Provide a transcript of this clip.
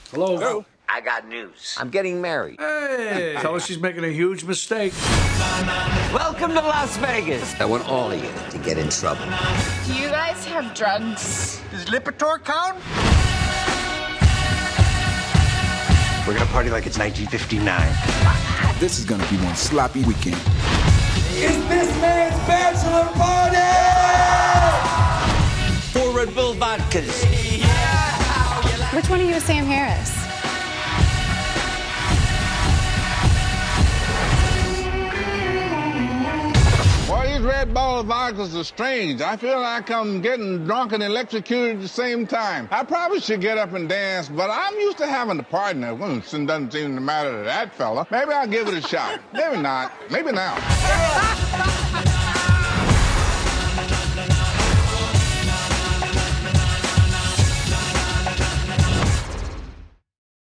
Hello. I got news. I'm getting married. Hey, tell her she's making a huge mistake. Welcome to Las Vegas. I want all of you to get in trouble. Do you guys have drugs? Does Lipitor count? We're gonna party like it's 1959. This is gonna be one sloppy weekend. It's this man's bachelor party! 4 Red Bull vodkas. Which one of you is Sam Harris? Boy, these Red Bull vodkas are strange. I feel like I'm getting drunk and electrocuted at the same time. I probably should get up and dance, but I'm used to having a partner. Well, it doesn't seem to matter to that fella. Maybe I'll give it a shot. Maybe not. Maybe now.